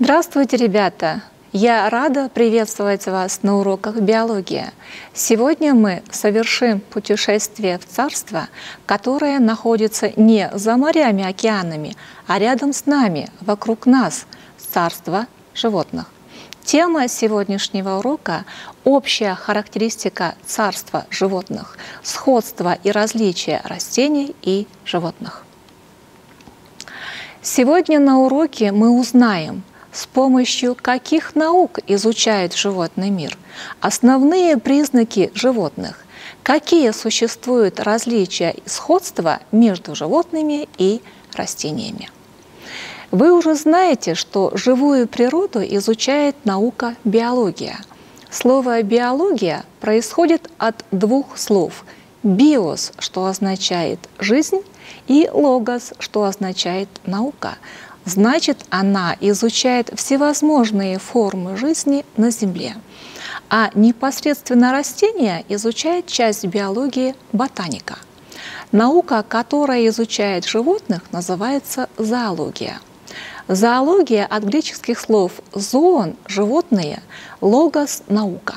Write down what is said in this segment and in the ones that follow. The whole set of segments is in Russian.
Здравствуйте, ребята! Я рада приветствовать вас на уроках биологии. Сегодня мы совершим путешествие в царство, которое находится не за морями, океанами, а рядом с нами, вокруг нас, царство животных. Тема сегодняшнего урока – общая характеристика царства животных, сходство и различия растений и животных. Сегодня на уроке мы узнаем, с помощью каких наук изучает животный мир, основные признаки животных, какие существуют различия и сходства между животными и растениями. Вы уже знаете, что живую природу изучает наука биология. Слово «биология» происходит от двух слов «биос», что означает «жизнь», и «логос», что означает «наука». Значит, она изучает всевозможные формы жизни на Земле. А непосредственно растения изучает часть биологии ботаника. Наука, которая изучает животных, называется зоология. Зоология от греческих слов «зоон» – животные, «логос» – наука.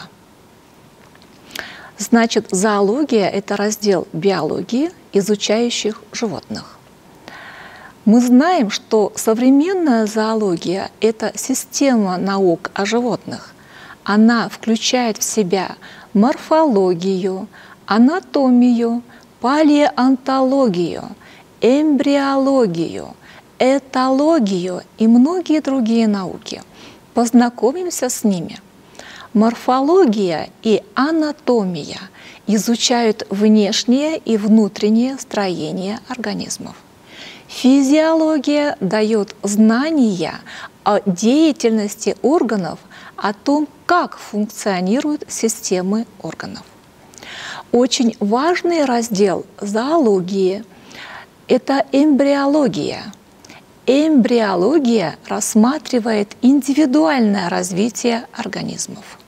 Значит, зоология – это раздел биологии, изучающих животных. Мы знаем, что современная зоология – это система наук о животных. Она включает в себя морфологию, анатомию, палеонтологию, эмбриологию, этологию и многие другие науки. Познакомимся с ними. Морфология и анатомия изучают внешнее и внутреннее строение организмов. Физиология дает знания о деятельности органов, о том, как функционируют системы органов. Очень важный раздел зоологии – это эмбриология. Эмбриология рассматривает индивидуальное развитие организмов.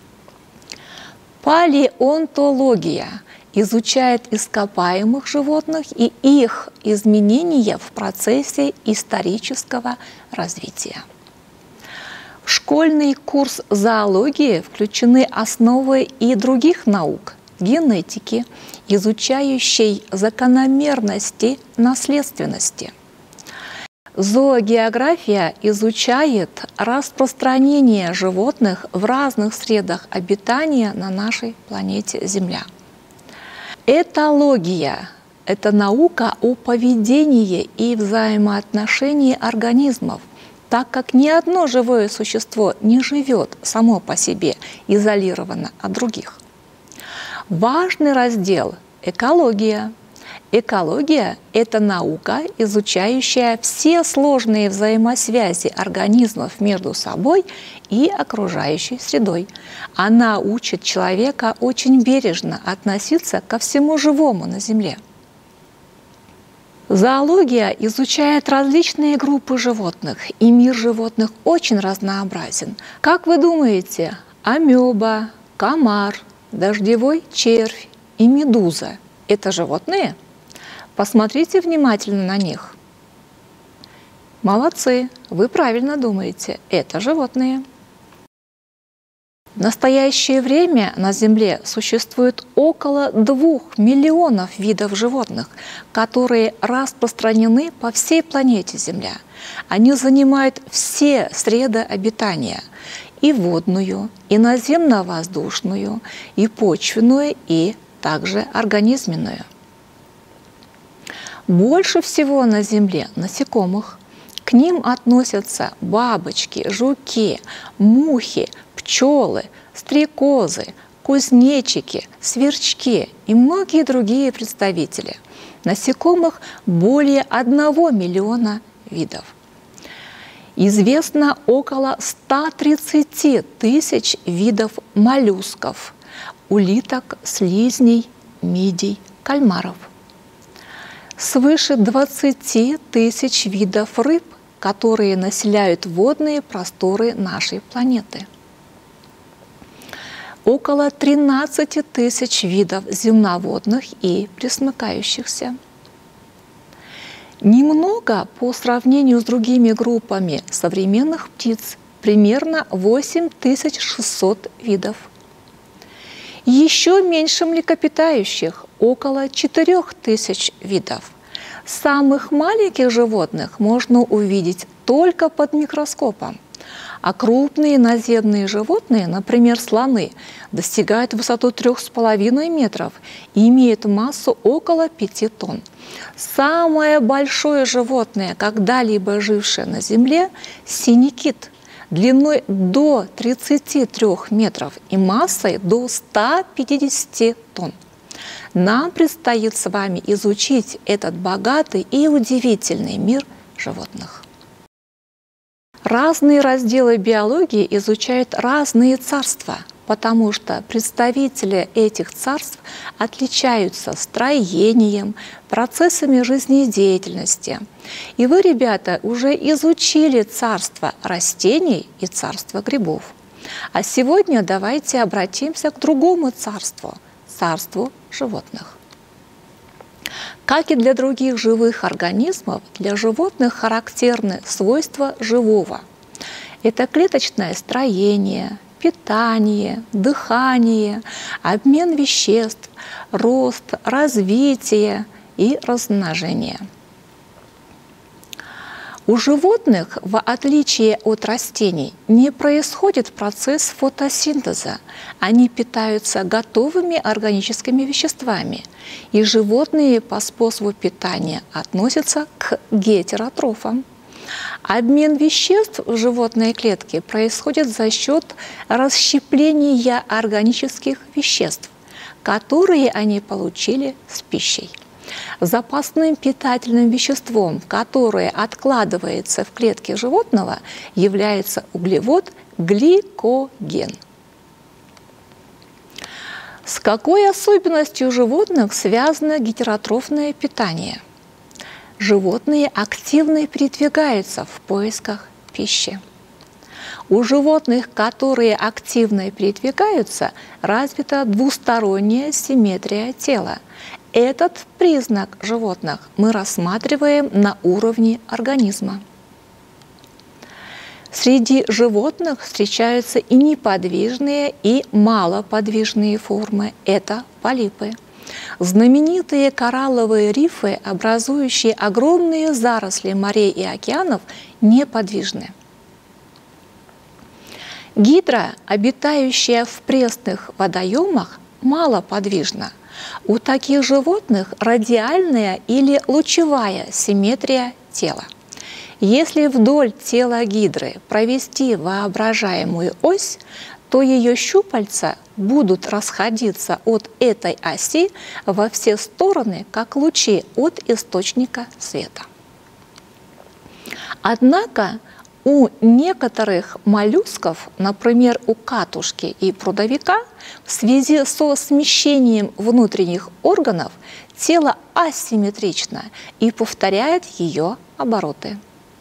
Палеонтология изучает ископаемых животных и их изменения в процессе исторического развития. В школьный курс зоологии включены основы и других наук – генетики, изучающей закономерности наследственности. Зоогеография изучает распространение животных в разных средах обитания на нашей планете Земля. Этология – это наука о поведении и взаимоотношении организмов, так как ни одно живое существо не живет само по себе изолированно от других. Важный раздел – экология. Экология – это наука, изучающая все сложные взаимосвязи организмов между собой и окружающей средой. Она учит человека очень бережно относиться ко всему живому на Земле. Зоология изучает различные группы животных, и мир животных очень разнообразен. Как вы думаете, амеба, комар, дождевой червь и медуза – это животные? Посмотрите внимательно на них. Молодцы, вы правильно думаете, это животные. В настоящее время на Земле существует около 2 миллионов видов животных, которые распространены по всей планете Земля. Они занимают все среды обитания – и водную, и наземно-воздушную, и почвенную, и также организменную. Больше всего на Земле насекомых. К ним относятся бабочки, жуки, мухи, пчелы, стрекозы, кузнечики, сверчки и многие другие представители. Насекомых более 1 миллиона видов. Известно около 130 тысяч видов моллюсков, улиток, слизней, мидий, кальмаров. Свыше 20 тысяч видов рыб, которые населяют водные просторы нашей планеты. Около 13 тысяч видов земноводных и пресмыкающихся. Немного по сравнению с другими группами современных птиц, примерно 8600 видов. Еще меньше млекопитающих, около 4000 видов. Самых маленьких животных можно увидеть только под микроскопом. А крупные наземные животные, например, слоны, достигают высоту 3,5 метров и имеют массу около 5 тонн. Самое большое животное, когда-либо жившее на Земле – синий кит, длиной до 33 метров и массой до 150 тонн. Нам предстоит с вами изучить этот богатый и удивительный мир животных. Разные разделы биологии изучают разные царства, потому что представители этих царств отличаются строением, процессами жизнедеятельности. И вы, ребята, уже изучили царство растений и царство грибов. А сегодня давайте обратимся к другому царству – царству животных. Как и для других живых организмов, для животных характерны свойства живого. Это клеточное строение, питание, дыхание, обмен веществ, рост, развитие и размножение. У животных, в отличие от растений, не происходит процесс фотосинтеза. Они питаются готовыми органическими веществами, и животные по способу питания относятся к гетеротрофам. Обмен веществ в животной клетке происходит за счет расщепления органических веществ, которые они получили с пищей. Запасным питательным веществом, которое откладывается в клетке животного, является углевод гликоген. С какой особенностью животных связано гетеротрофное питание? Животные активно передвигаются в поисках пищи. У животных, которые активно передвигаются, развита двусторонняя симметрия тела. Этот признак животных мы рассматриваем на уровне организма. Среди животных встречаются и неподвижные, и малоподвижные формы. Это полипы. Знаменитые коралловые рифы, образующие огромные заросли морей и океанов, неподвижны. Гидра, обитающая в пресных водоемах, малоподвижна. У таких животных радиальная или лучевая симметрия тела. Если вдоль тела гидры провести воображаемую ось, то ее щупальца будут расходиться от этой оси во все стороны, как лучи от источника света. Однако у некоторых моллюсков, например, у катушки и прудовика, в связи со смещением внутренних органов тело асимметрично и повторяет ее обороты.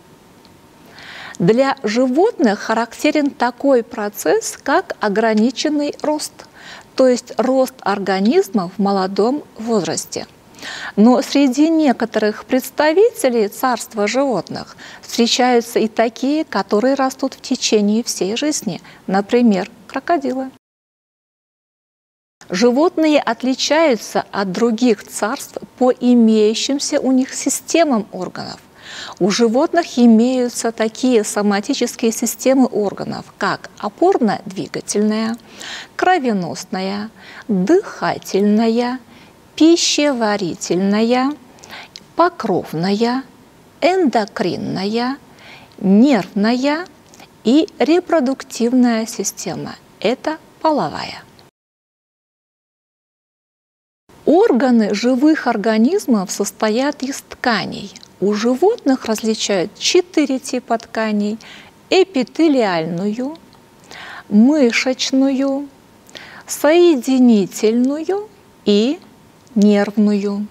Для животных характерен такой процесс, как ограниченный рост, то есть рост организма в молодом возрасте. Но среди некоторых представителей царства животных встречаются и такие, которые растут в течение всей жизни, например, крокодилы. Животные отличаются от других царств по имеющимся у них системам органов. У животных имеются такие соматические системы органов, как опорно-двигательная, кровеносная, дыхательная, пищеварительная, покровная, эндокринная, нервная и репродуктивная система. Это половая. Органы живых организмов состоят из тканей. У животных различают 4 типа тканей: эпителиальную, мышечную, соединительную и нервную.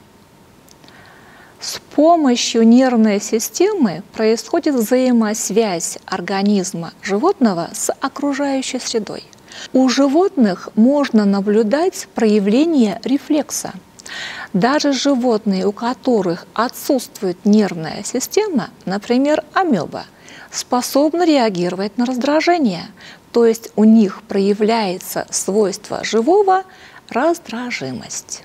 С помощью нервной системы происходит взаимосвязь организма животного с окружающей средой. У животных можно наблюдать проявление рефлекса. Даже животные, у которых отсутствует нервная система, например, амеба, способны реагировать на раздражение, то есть у них проявляется свойство живого – раздражимость.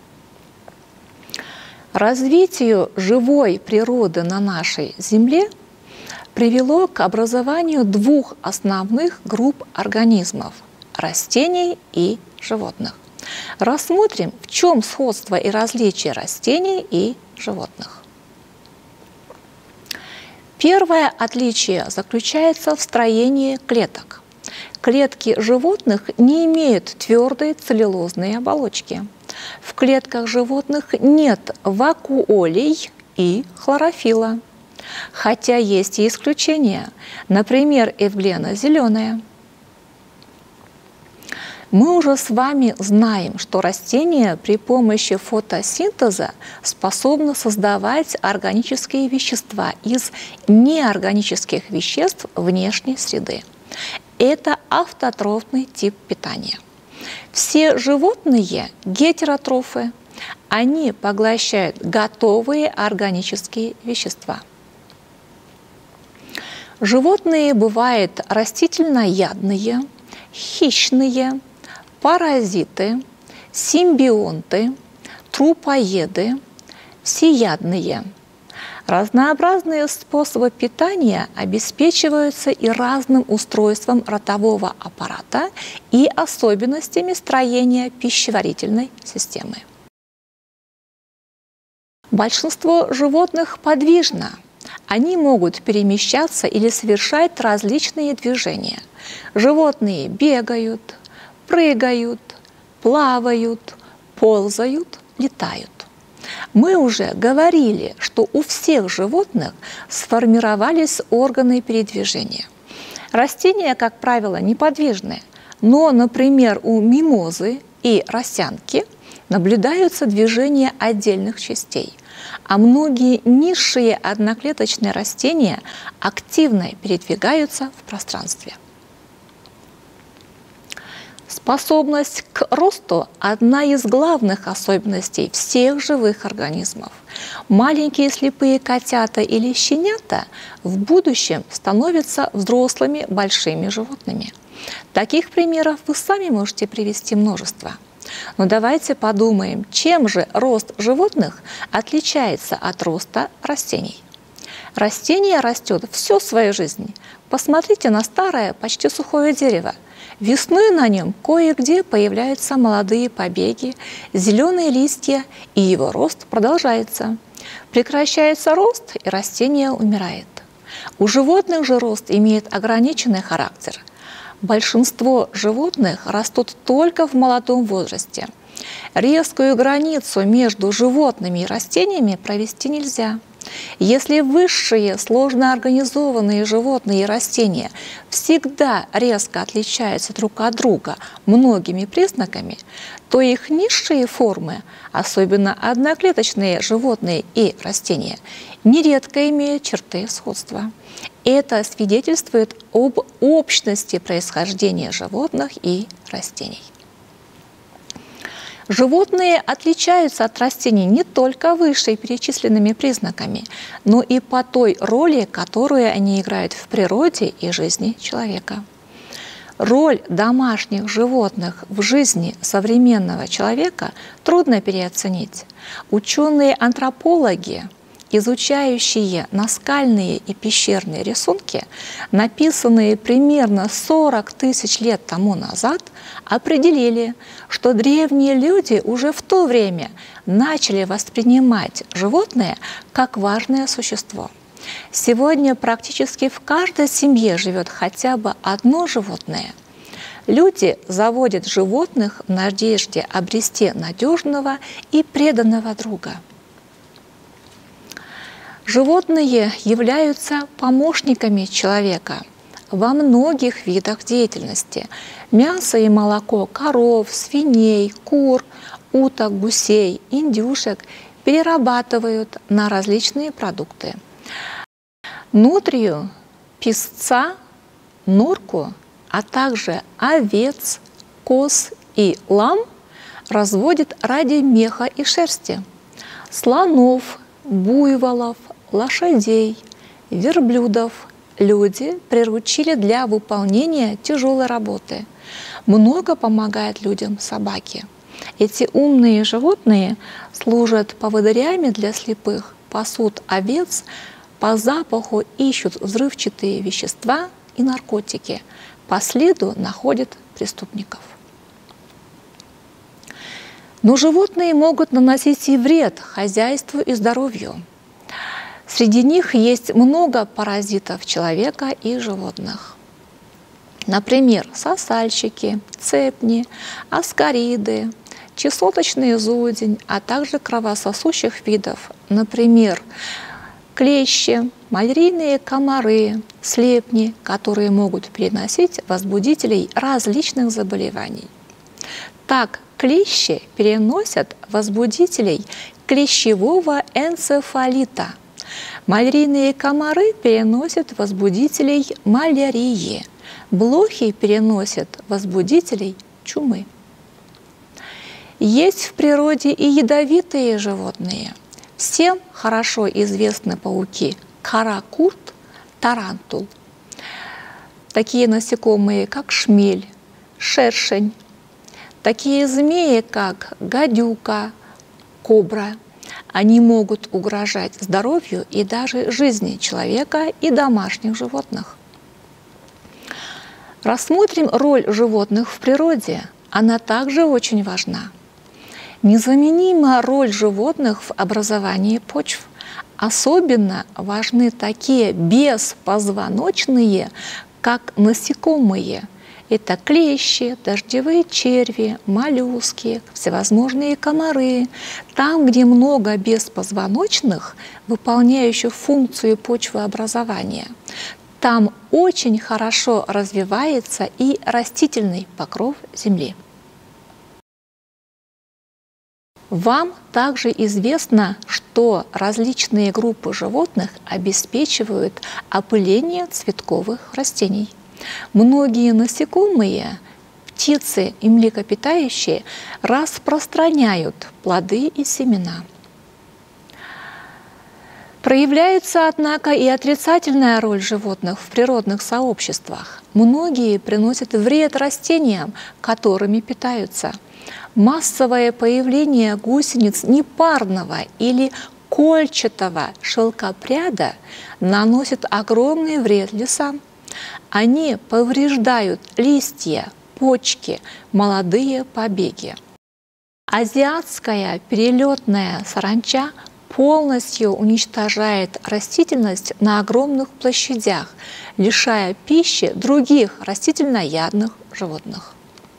Развитию живой природы на нашей Земле привело к образованию двух основных групп организмов – растений и животных. Рассмотрим, в чем сходство и различие растений и животных. Первое отличие заключается в строении клеток. Клетки животных не имеют твердой целлюлозной оболочки. В клетках животных нет вакуолей и хлорофилла. Хотя есть и исключения, например, эвглена зеленая. Мы уже с вами знаем, что растения при помощи фотосинтеза способны создавать органические вещества из неорганических веществ внешней среды. Это автотрофный тип питания. Все животные гетеротрофы, они поглощают готовые органические вещества. Животные бывают растительноядные, хищные, паразиты, симбионты, трупоеды, всеядные. Разнообразные способы питания обеспечиваются и разным устройством ротового аппарата и особенностями строения пищеварительной системы. Большинство животных подвижно. Они могут перемещаться или совершать различные движения. Животные бегают, прыгают, плавают, ползают, летают. Мы уже говорили, что у всех животных сформировались органы передвижения. Растения, как правило, неподвижные, но, например, у мимозы и росянки наблюдаются движения отдельных частей, а многие низшие одноклеточные растения активно передвигаются в пространстве. Способность к росту – одна из главных особенностей всех живых организмов. Маленькие слепые котята или щенята в будущем становятся взрослыми большими животными. Таких примеров вы сами можете привести множество. Но давайте подумаем, чем же рост животных отличается от роста растений. Растение растет всю свою жизнь. Посмотрите на старое, почти сухое дерево. Весной на нем кое-где появляются молодые побеги, зеленые листья, и его рост продолжается. Прекращается рост, и растение умирает. У животных же рост имеет ограниченный характер. Большинство животных растут только в молодом возрасте. Резкую границу между животными и растениями провести нельзя. Если высшие, сложно организованные животные и растения всегда резко отличаются друг от друга многими признаками, то их низшие формы, особенно одноклеточные животные и растения, нередко имеют черты сходства. Это свидетельствует об общности происхождения животных и растений. Животные отличаются от растений не только вышеперечисленными признаками, но и по той роли, которую они играют в природе и жизни человека. Роль домашних животных в жизни современного человека трудно переоценить. Ученые-антропологи, изучающие наскальные и пещерные рисунки, написанные примерно 40 тысяч лет тому назад, определили, что древние люди уже в то время начали воспринимать животное как важное существо. Сегодня практически в каждой семье живет хотя бы одно животное. Люди заводят животных в надежде обрести надежного и преданного друга. Животные являются помощниками человека во многих видах деятельности. Мясо и молоко коров, свиней, кур, уток, гусей, индюшек перерабатывают на различные продукты. Нутрию, песца, норку, а также овец, коз и лам разводят ради меха и шерсти. Слонов, буйволов, лошадей, верблюдов люди приручили для выполнения тяжелой работы. Много помогают людям собаки. Эти умные животные служат поводырями для слепых, пасут овец, по запаху ищут взрывчатые вещества и наркотики, по следу находят преступников. Но животные могут наносить и вред хозяйству и здоровью. Среди них есть много паразитов человека и животных. Например, сосальщики, цепни, аскариды, чесоточный зудень, а также кровососущих видов, например, клещи, малярийные комары, слепни, которые могут переносить возбудителей различных заболеваний. Так, клещи переносят возбудителей клещевого энцефалита. Малярийные комары переносят возбудителей малярии. Блохи переносят возбудителей чумы. Есть в природе и ядовитые животные. Всем хорошо известны пауки каракурт, тарантул. Такие насекомые, как шмель, шершень. Такие змеи, как гадюка, кобра. Они могут угрожать здоровью и даже жизни человека и домашних животных. Рассмотрим роль животных в природе. Она также очень важна. Незаменима роль животных в образовании почв. Особенно важны такие беспозвоночные, как насекомые. Это клещи, дождевые черви, моллюски, всевозможные комары. Там, где много беспозвоночных, выполняющих функцию почвообразования, там очень хорошо развивается и растительный покров земли. Вам также известно, что различные группы животных обеспечивают опыление цветковых растений. Многие насекомые, птицы и млекопитающие распространяют плоды и семена. Проявляется, однако, и отрицательная роль животных в природных сообществах. Многие приносят вред растениям, которыми питаются. Массовое появление гусениц непарного или кольчатого шелкопряда наносит огромный вред лесам. Они повреждают листья, почки, молодые побеги. Азиатская перелетная саранча полностью уничтожает растительность на огромных площадях, лишая пищи других растительноядных животных.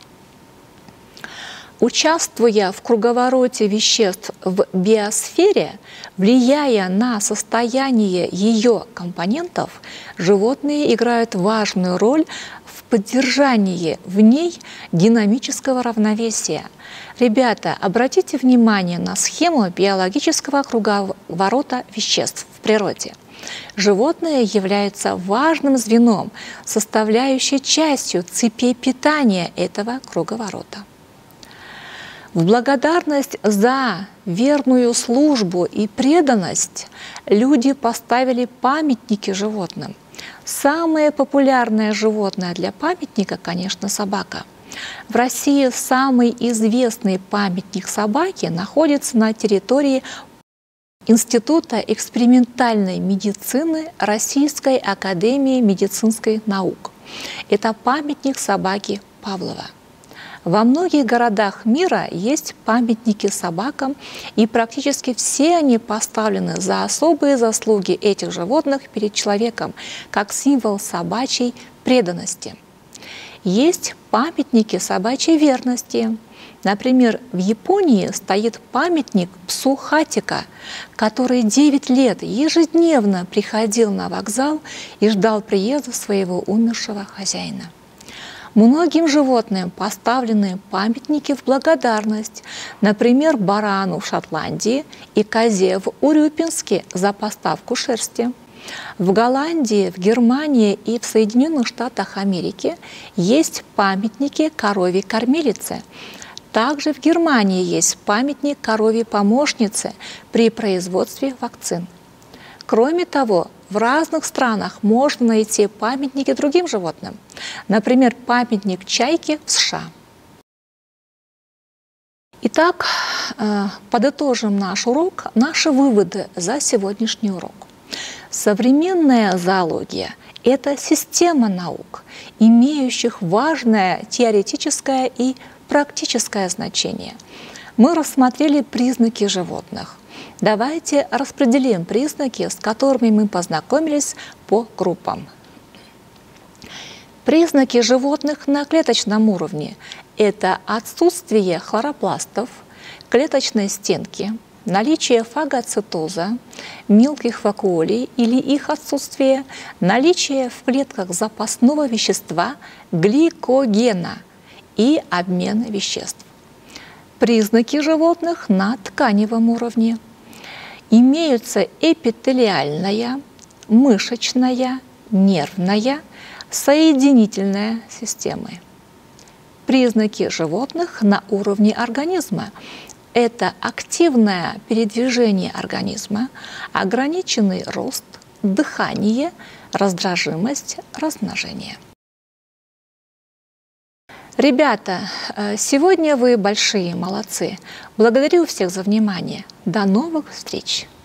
Участвуя в круговороте веществ в биосфере, влияя на состояние ее компонентов, животные играют важную роль в поддержании в ней динамического равновесия. Ребята, обратите внимание на схему биологического круговорота веществ в природе. Животные являются важным звеном, составляющей частью цепи питания этого круговорота. В благодарность за верную службу и преданность люди поставили памятники животным. Самое популярное животное для памятника, конечно, собака. В России самый известный памятник собаки находится на территории Института экспериментальной медицины Российской академии медицинских наук. Это памятник собаки Павлова. Во многих городах мира есть памятники собакам, и практически все они поставлены за особые заслуги этих животных перед человеком, как символ собачьей преданности. Есть памятники собачьей верности. Например, в Японии стоит памятник псу Хатико, который 9 лет ежедневно приходил на вокзал и ждал приезда своего умершего хозяина. Многим животным поставлены памятники в благодарность, например, барану в Шотландии и козе в Урюпинске за поставку шерсти. В Голландии, в Германии и в Соединенных Штатах Америки есть памятники корове-кормилице. Также в Германии есть памятник коровьей помощнице при производстве вакцин. Кроме того, в разных странах можно найти памятники другим животным. Например, памятник чайке в США. Итак, подытожим наш урок, наши выводы за сегодняшний урок. Современная зоология – это система наук, имеющих важное теоретическое и практическое значение. Мы рассмотрели признаки животных. Давайте распределим признаки, с которыми мы познакомились, по группам. Признаки животных на клеточном уровне – это отсутствие хлоропластов, клеточной стенки, наличие фагоцитоза, мелких вакуолей или их отсутствие, наличие в клетках запасного вещества гликогена и обмен веществ. Признаки животных на тканевом уровне. Имеются эпителиальная, мышечная, нервная, соединительная системы. Признаки животных на уровне организма – это активное передвижение организма, ограниченный рост, дыхание, раздражимость, размножение. Ребята, сегодня вы большие молодцы. Благодарю всех за внимание. До новых встреч!